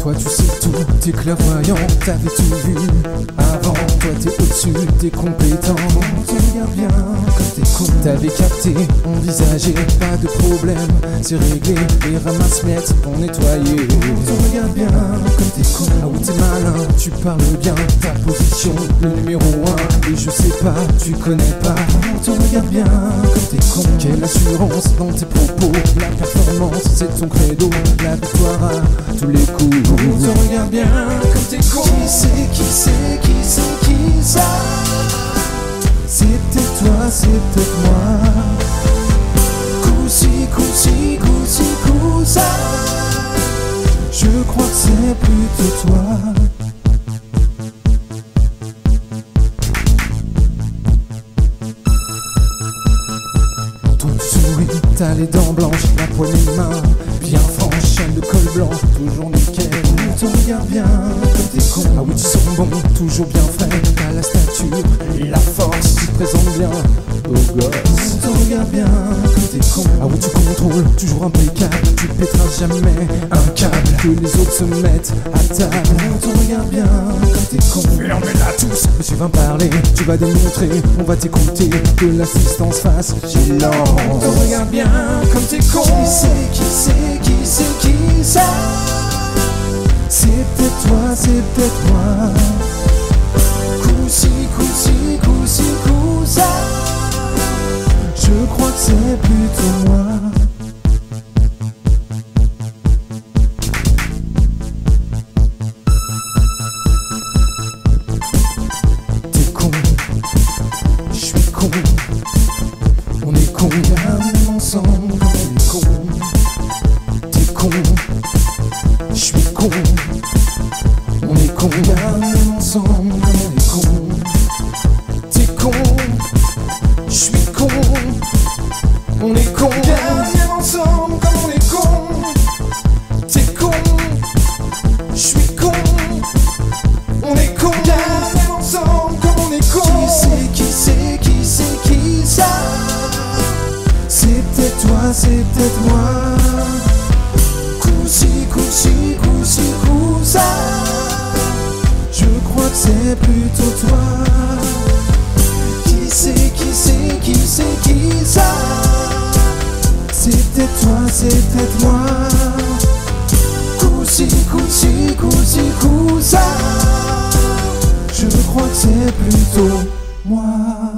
Toi tu sais tout, t'es clairvoyant, t'avais tout vu avant. Toi t'es au-dessus, t'es compétent. Tu regardes bien comme t'es con. T'avais capté, envisagé, pas de problème, c'est réglé. Les ramasse-miettes pour nettoyer. Tu regardes bien comme t'es con. Ah oui t'es malin, tu parles bien. Ta position, le numéro 1. Et je sais pas, tu connais pas. Tu regardes bien comme t'es con. Quelle assurance dans tes propos. La performance c'est ton credo. La victoire à tous les coups. Tu regardes bien comme t'es con. Qui ça? C'est peut-être toi, c'est peut-être moi. Coup ça. Je crois que c'est plutôt toi. Toi tu souris, t'as les dents blanches, la poignée de main bien franche, chaîne de col blanc, toujours nickel. Tu regardes bien comme t'es con. Ah oui tu sens bon, toujours bien frais. T'as la stature, la force, tu te présentes bien au gosse. Tu regardes bien comme t'es con. Ah oui tu contrôles, toujours impeccable. Tu pèteras jamais un câble. Que les autres se mettent à table. Tu regardes bien comme t'es con. Fermez-la tous, monsieur va parler. Tu vas démontrer, on va t'écouter. Que l'assistance fasse silence. Tu regardes bien comme t'es con. Qui ça? C'est peut-être toi, c'est peut-être moi. Coup ça. Je crois que c'est plutôt moi. T'es con, je suis con. On est con, même ensemble, on est con. T'es con, je suis con. On est con, même ensemble, on est con. T'es con, je suis con. On est con, même ensemble, comme on est con. T'es con, je suis con. On est con, même ensemble, comme on est con. Qui ça? C'est peut-être toi, c'est peut-être moi. Coup ça. Je crois que c'est plutôt toi. Qui ça? C'est peut-être toi, c'est peut-être moi. Coup ça. Je crois que c'est plutôt moi.